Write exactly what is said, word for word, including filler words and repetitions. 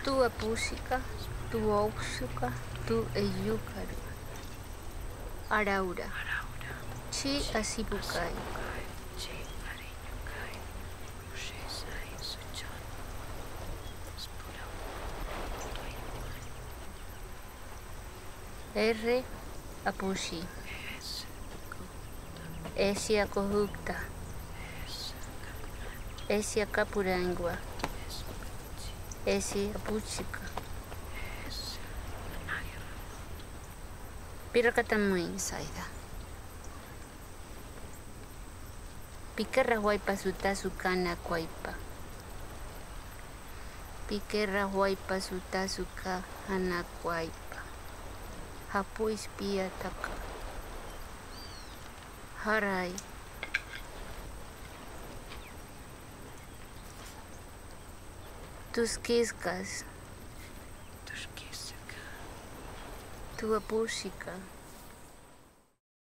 Tu apúsica, tu auxuca, tu eyucaru. Araura. Chi asipukai. R. Apushi. Esia kohukta. Esia kapurangua. Esi apuchika. Pirakatamuin saida. Pikerra huaypa sutasu kana kuaypa. Pikerra huaypa sutasu kana kuaypa. Hapuis pia taka. Haray. Tus quiscas. Tu apúsica.